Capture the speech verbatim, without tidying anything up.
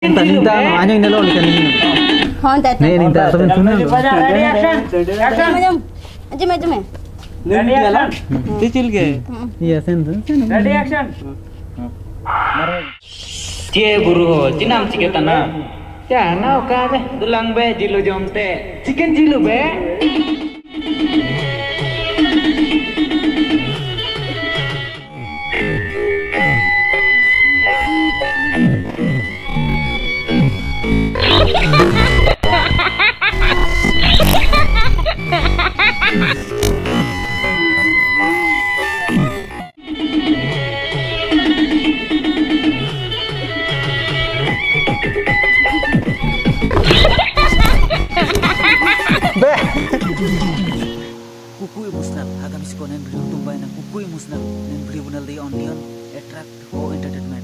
Ninta aja ini lo ikan ini. Hon tadi. Nih ninta tapi sunan. Ready action. Action. Macam macam macam eh. Ready action. Kecil ke? Iya sen sen. Ready action. Cie buru cinam cikgu tanah. Ya nau kade dulang be jilu jomte. Chicken jilu be. Kukui musnah agam iskonen beri untung bayana kukui musnah dan beri bunal di onion attract ko entertainment